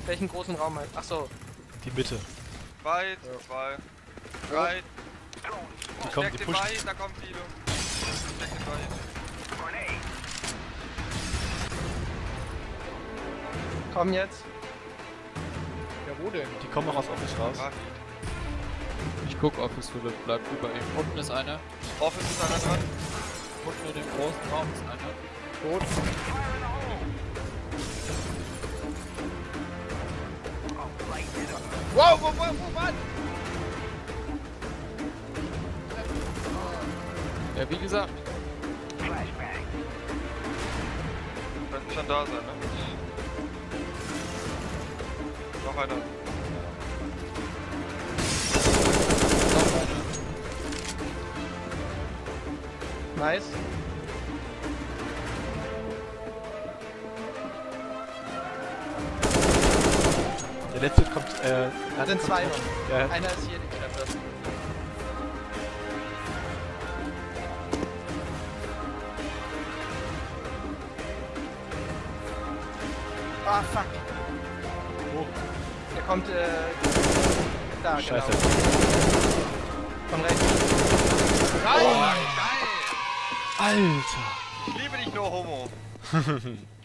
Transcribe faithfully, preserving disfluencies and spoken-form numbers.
Welchen großen Raum halt? Achso. Die Mitte. Zwei, zwei, drei. Die kommen, die Check den pushen. Weit, da kommt viele. Check den Weit. Komm jetzt. Ja, wo denn? Die kommen auch aus Office raus. Ah, Ich guck Office Philipp, bleibt über ihm. Unten ist einer. Office ist einer dran. Unten in dem großen Raum ist einer. Tot. Wow, wo, wo, wo, was? Ja, wie gesagt. Könnten schon da sein, ne? Noch einer. Noch einer. Nice. Der letzte kommt, äh... Da sind zwei noch. Ja, Einer ist hier die Treppe. Ah, fuck. Wo? Der kommt, äh... Da, Scheiße. genau. Von rechts. Geil! Alter! Ich liebe dich, No Homo.